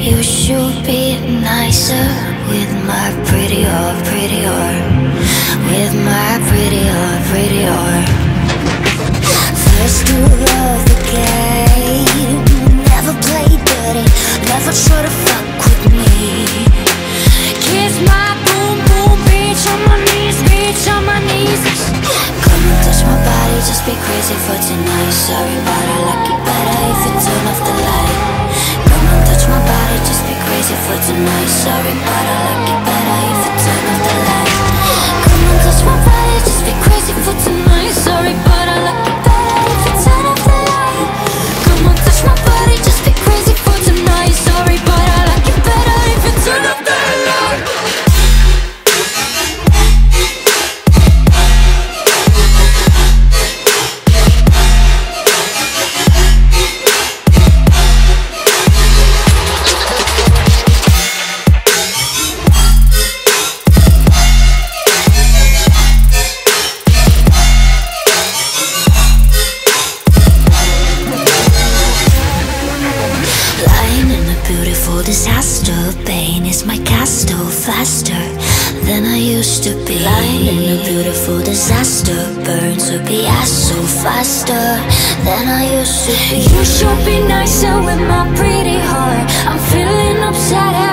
You should be nicer with my pretty heart, pretty heart. With my pretty heart, pretty heart. First rule of the game: never play dirty, never try to fuck with me. Kiss my boom boom, bitch on my knees, bitch on my knees. Come and touch my body, just be crazy for tonight. Sorry, but I like it better if you turn off the light. Come and touch my body, just be crazy for tonight. Sorry, but I like it better if you turn off the light. Come and touch my body, just be crazy for tonight. Sorry, but I like it better if you turn off the light. Come and touch my body, just be crazy for tonight. Sorry, but I like it better if you turn off the light. Disaster, pain is my castle, faster than I used to be. Lying in a beautiful disaster, burns would be ass so faster than I used to be. You should be nicer with my pretty heart. I'm feeling upset